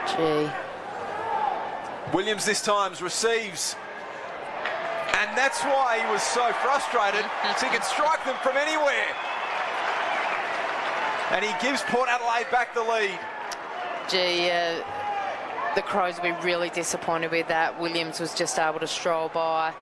Gee. Williams this time receives. And that's why he was so frustrated, so he could strike them from anywhere. And he gives Port Adelaide back the lead. Gee, the Crows will be really disappointed with that. Williams was just able to stroll by.